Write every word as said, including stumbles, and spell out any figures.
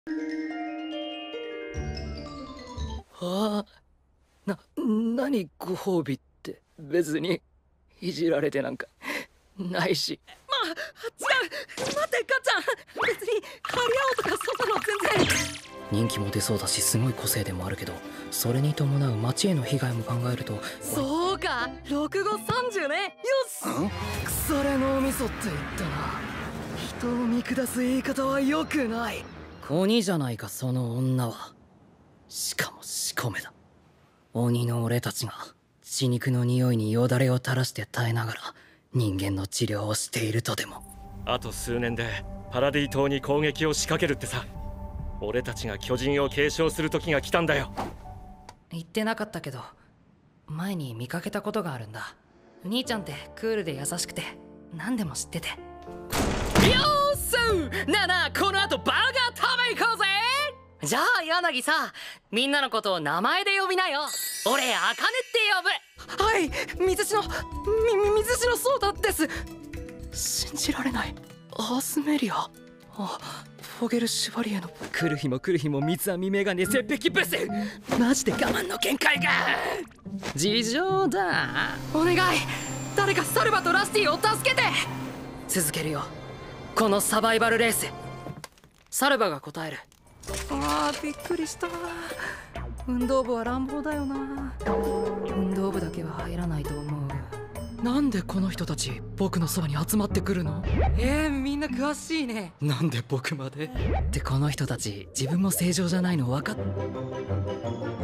ああ、な、何ご褒美って。別にいじられてなんかないし。 まあ、違う、待ってかっちゃん、別に張り合おうとかそんなの全然。 人気も出そうだしすごい個性でもあるけど、それに伴う町への被害も考えると。 そうか、ろくごさんじゅうね。よし。 腐れ脳みそって言ったな。人を見下す言い方は良くない。鬼じゃないかその女は。しかも仕込めだ。鬼の俺たちが血肉の匂いによだれを垂らして耐えながら人間の治療をしているとでも。 あと数年でパラディ島に攻撃を仕掛けるってさ。俺たちが巨人を継承する時が来たんだよ。 言ってなかったけど前に見かけたことがあるんだ。兄ちゃんってクールで優しくて何でも知ってて。よーすなあなあ、この後バーガー食べ行こうぜ。 じゃあ柳さ、みんなのことを名前で呼びなよ。俺アカネって呼ぶ。 はい、水城み水城ソーダです。 信じられない。アースメリア。あ、フォゲルシュバリエの。来る日も来る日も三つ編みメガネ絶壁ブス。マジで我慢の限界が。事情だ。 お願い、誰かサルバとラスティを助けて。 続けるよこのサバイバルレース。サルバが答える。 あー、びっくりした。運動部は乱暴だよな。 運動部だけは入らないと思う。なんでこの人たち僕のそばに集まってくるの？ えー、みんな詳しいね。 なんで僕まで？ってこの人たち自分も正常じゃないの分かっ